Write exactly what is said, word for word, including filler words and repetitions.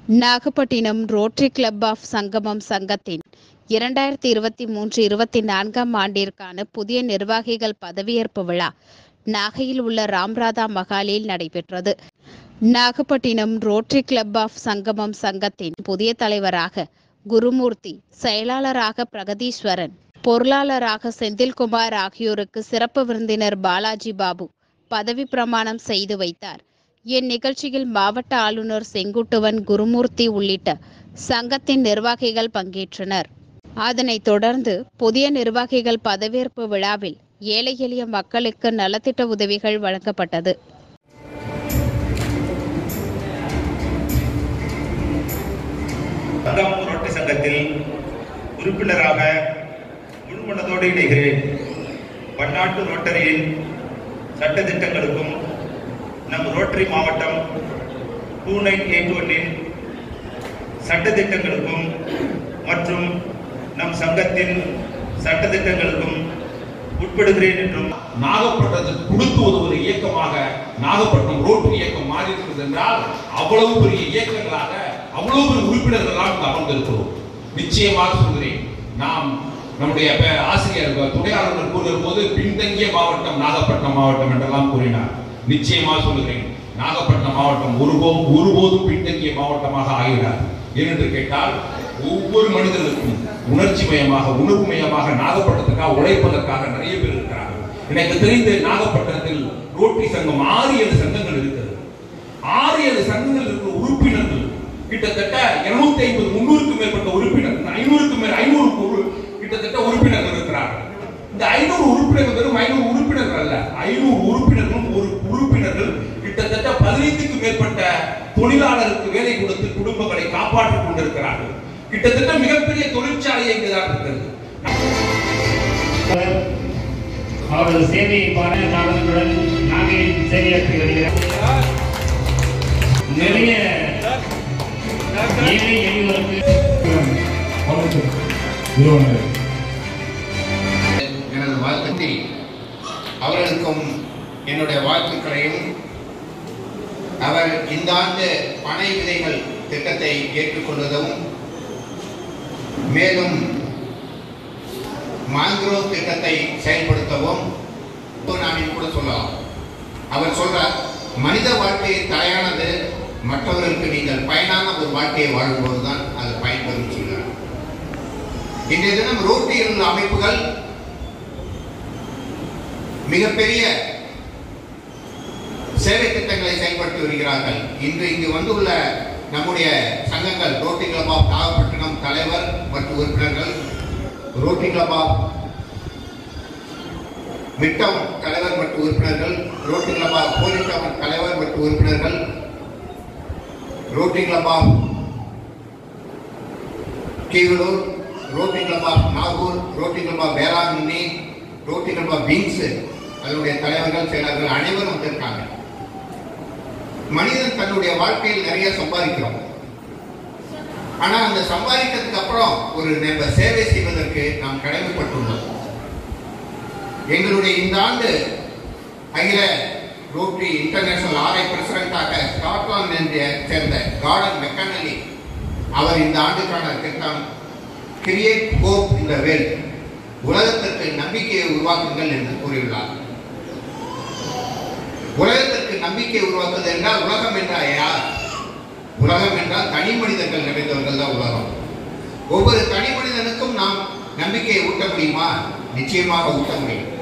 Nagapattinam rotary club of சங்கமம் சங்கத்தின் இரண்டாயிரத்தி இருபத்தி மூன்று இருபத்தி நான்காம் ஆண்டிற்கான புதிய நிர்வாகிகள் பதவியேற்பு விழா நாகையில் உள்ள ராம்ராதா மகாலில் நடைபெற்றது. நாகப்பட்டினம் ரோட்டரி கிளப் ஆஃப் சங்கமம் சங்கத்தின் புதிய தலைவராக குருமூர்த்தி, செயலாளராக பிரகதீஸ்வரன், பொருளாளராக செந்தில்குமார் ஆகியோருக்கு சிறப்பு விருந்தினர் பாலாஜி பாபு பதவி பிரமாணம் செய்து வைத்தார். இந்நிகழ்ச்சியில் மாவட்ட ஆளுநர் செங்குட்டுவன், குருமூர்த்தி உள்ளிட்ட சங்கத்தின் நிர்வாகிகள் பங்கேற்றனர். அதனைத் தொடர்ந்து புதிய நிர்வாகிகள் பதவியேற்பு விழாவில் ஏழை எளிய மக்களுக்கு நலத்திட்ட உதவிகள் வழங்கப்பட்டது. ரோட்டரி சங்கத்தில் உறுப்பினராக முழுமனதோடு இணைகிறேன். பன்னாட்டு ரோட்டரியின் சட்டத்திட்டங்களுக்கும் நம் ரோட்டரி மாவட்டம் டூ நைன் எயிட் ஒன்னின் சட்டத்திட்டங்களுக்கும் மற்றும் நம் சங்கத்தின் சட்டத்திட்டங்களுக்கும் உட்படுகிறேன் என்றும் நாகப்பட்டினத்துக்கு கொடுத்து உதவுகிற இயக்கமாக நாகப்பட்டினம் ரோட்டரி இயக்கம் மாறி இருக்கிறது என்றால் அவ்வளவு பெரிய இயக்கங்களாக அவ்வளவு பெரிய உறுப்பினர்களாக அமர்ந்திருக்கிறோம். நிச்சயமாக சொல்கிறேன், நாம் நம்முடைய ஆசிரியர் துணை ஆளுநர் கூறுகிற போது பின்தங்கிய மாவட்டம் நாகப்பட்டினம் மாவட்டம் என்றெல்லாம் கூறினார். நிச்சயமாக சொல்கிறேன், நாகப்பட்டினம் மாவட்டம் ஒருபோதும் ஒருபோதும் பின்தங்கிய மாவட்டமாக ஆகிறார். ஏனென்று கேட்டால் ஒவ்வொரு மனிதர்களுக்கும் உணர்ச்சி மயமாக உணர்வு மயமாக நாகப்பட்டினத்துக்காக உழைப்பதற்காக நிறைய பேர் இருக்கிறார்கள். எனக்கு தெரிந்து நாகப்பட்டினத்தில் ரோட்டரி சங்கம் ஆறு ஏழு சங்கங்கள் இருக்கிறது. ஆறு ஏழு சங்கங்கள் இருக்கிற உறுப்பினர்கள் கிட்டத்தட்ட இருநூத்தி ஐம்பது முன்னூறுக்கும் மேற்பட்ட உறுப்பினர்கள், ஐநூறுக்கும் மேல் ஐநூறு கிட்டத்தட்ட உறுப்பினர்கள் இருக்கிறார்கள். இந்த ஐநூறு உறுப்பினர்கள் வெறும் ஐநூறு உறுப்பினர்கள் அல்ல, ஐநூறு உறுப்பினர்களும் ஒரு உறுப்பினர்கள் கிட்டத்தட்ட பதினைந்துக்கும் மேற்பட்ட தொழிலாளருக்கு வேலை கொடுத்து குடும்பங்களை காப்பாற்றிக் கொண்டிருக்கிறார்கள். கிட்டத்தட்ட மிகப்பெரிய தொழிற்சாலை இங்குதான் இருக்கிறது. அவரது சேவையை பாராட்டுடன் நாகையில் சேவையாற்றி வருகிறார். நிறைய ஏழை எளியவருக்கு எனது வாழ்க்கை அவர்களுக்கும் என்னுடைய வாழ்த்துக்களையும், அவர் இந்த ஆண்டு பனை விதைகள் திட்டத்தை ஏற்றுக்கொண்டதும் மேலும் மாங்க்ரோவ் திட்டத்தை செயல்படுத்தவும் நான் கூட சொல்லலாம். அவர் சொல்றார், மனித வாழ்க்கையை தலையானது மற்றவர்களுக்கு நீங்கள் பயனான ஒரு வாழ்க்கையை வாழும்போதுதான் அது பயன்பெறும் சொல்கிறார். இன்றைய தினம் ரோட்டரியில் உள்ள அமைப்புகள் மிகப்பெரிய சேவை திட்டங்களை செயல்படுத்தி வருகிறார்கள். இன்று இங்கு வந்துள்ள நம்முடைய சங்கங்கள் ரோட்டரி கிளப் ஆஃப் நாகப்பட்டினம் தலைவர் மற்றும் உறுப்பினர்கள், ரோட்டரி கிளப் ஆஃப் மிட்டம் தலைவர் மற்றும் உறுப்பினர்கள், ரோட்டரி கிளப் ஆஃப் போலிட்டவுன் தலைவர் மற்றும் உறுப்பினர்கள், Rotary club of Keevalur, Rotary club of Nagore, Rotary club of Velankanni, Rotary club of wings அதனுடைய தலைவர்கள் செயலர்கள் அனைவரும் வந்திருக்காங்க. மனிதன் தன்னுடைய வாழ்க்கையில் நிறைய சம்பாதிக்கிறோம். ஆனா அந்த சம்பாதிக்கிறதுக்கு அப்புறம் ஒரு நம்ம சேவை செய்வதற்கு நாம் கடமைப்பட்டுள்ளோம். எங்களுடைய இந்த ஆண்டு அகில ரோட்டரி இன்டர்நேஷனல் ஆர்ஐ பிரசிடண்டாக ஸ்காட்லாந்து சேர்ந்த கார்டன் மெக்கானலி அவர் இந்த ஆண்டுக்கான திட்டம் create hope in the world, உலகத்திற்கு நம்பிக்கையை உருவாக்குங்கள் என்று கூறியுள்ளார். உலகத்திற்கு நம்பிக்கை உருவாக்குவது என்றால் உலகம் என்றால் யார்? உலகம் என்றால் தனி மனிதர்கள் நிறைந்தவர்கள் தான் உலகம். ஒவ்வொரு தனி மனிதனுக்கும் நாம் நம்பிக்கையை ஊட்ட முடியுமா? நிச்சயமாக ஊட்ட முடியும்.